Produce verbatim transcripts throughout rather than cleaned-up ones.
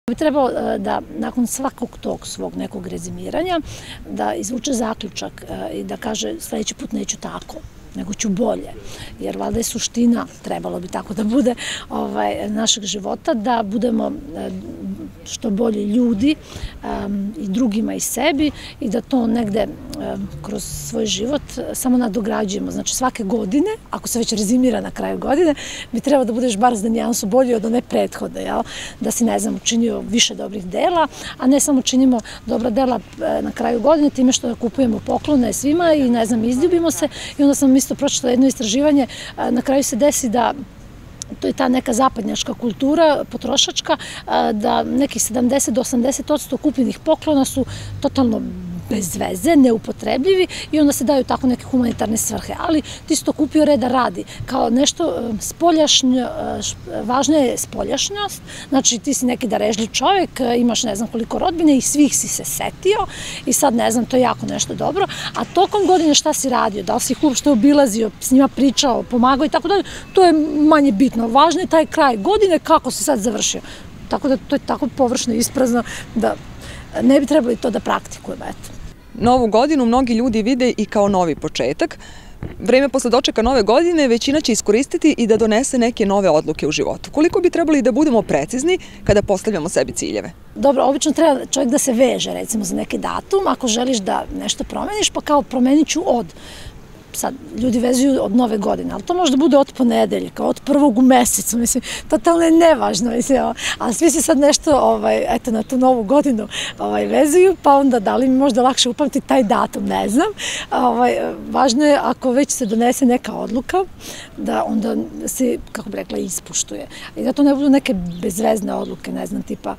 Bi trebao da nakon svakog tog svog nekog rezimiranja da izvuče zaključak i da kaže sledeći put neću tako, nego ću bolje. Jer valjda je suština, trebalo bi tako da bude, našeg života, da budemo što bolji ljudi i drugima i sebi i da to negde kroz svoj život samo nadograđujemo. Znači svake godine, ako se već rezimira na kraju godine, bi trebalo da budeš bar za nijansu bolji od one prethodne, da si, ne znam, učinio više dobrih dela, a ne samo činimo dobra dela na kraju godine time što kupujemo poklone svima i, ne znam, izljubimo se. I onda sam isto pročitala jedno istraživanje, na kraju se desi da to je ta neka zapadnjačka kultura, potrošačka, da nekih sedamdeset do osamdeset posto kupljenih poklona su totalno bez veze, neupotrebljivi i onda se daju tako neke humanitarne svrhe. Ali ti si to kupio reda radi. Kao nešto spoljašnjo, važna je spoljašnjost, znači ti si neki darežljiv čovjek, imaš ne znam koliko rodbine i svih si se setio i sad ne znam, to je jako nešto dobro, a tokom godine šta si radio, da li si ih uopšte obilazio, s njima pričao, pomagao i tako dalje, to je manje bitno. Važno je taj kraj godine, kako si sad završio. Tako da to je tako površno i isprazno da ne bi trebali to da praktikujemo, eto. Novu godinu mnogi ljudi vide i kao novi početak. Vreme posle dočeka nove godine većina će iskoristiti i da donese neke nove odluke u životu. Koliko bi trebali da budemo precizni kada postavljamo sebi ciljeve? Dobro, obično treba čovjek da se veže, recimo, za neki datum. Ako želiš da nešto promeniš, pa kao promenit ću od... Sad, ljudi vezuju od nove godine, ali to može da bude od ponedeljka, od prvog u mesecu, mislim, totalno je nevažno, mislim, ali svi se sad nešto, eto, na tu novu godinu vezuju, pa onda da li mi možda lakše upamtiti taj datum, ne znam. Važno je, ako već se donese neka odluka, da onda se, kako bi rekla, ispuštuje. I da to ne budu neke bezvezne odluke, ne znam, tipa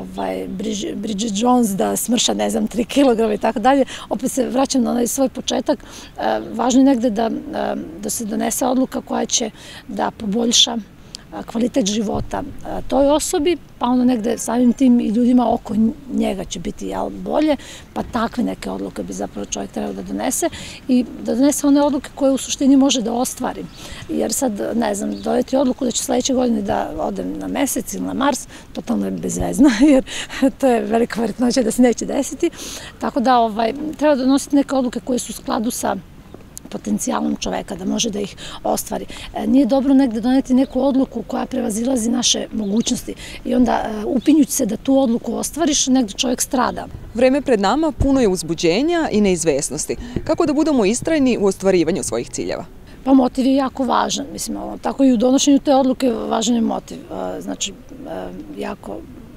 Bridget Jones da smrša, ne znam, tri kilograma i tako dalje. Opet se vraćam na onaj svoj početak. Važno je negde da se donese odluka koja će da poboljša kvalitet života toj osobi, pa onda negde samim tim i ljudima oko njega će biti bolje, pa takve neke odluke bi zapravo čovjek trebao da donese i da donese one odluke koje u suštini može da ostvari. Jer sad, ne znam, doneti odluku da ću sledeće godine da odem na mesec ili na Mars, totalno je bezvezno, jer to je velika verovatnoća da se neće desiti. Tako da treba donositi neke odluke koje su u skladu sa potencijalom čoveka, da može da ih ostvari. Nije dobro negde doneti neku odluku koja prevazilazi naše mogućnosti i onda upinjući se da tu odluku ostvariš, negde čovjek strada. Vreme pred nama puno je uzbuđenja i neizvesnosti. Kako da budemo istrajni u ostvarivanju svojih ciljeva? Pa motiv je jako važan, mislim, tako i u donošenju te odluke važan je motiv. Znači, jako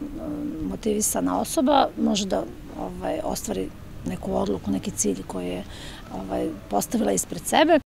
motivisana osoba može da ostvari neku odluku, neki cilj koji je postavila ispred sebe.